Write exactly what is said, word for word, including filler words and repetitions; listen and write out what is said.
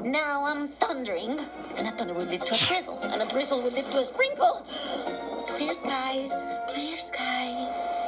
Now I'm thundering, and a thunder will lead to a drizzle, and a drizzle will lead to a sprinkle. Clear skies, clear skies.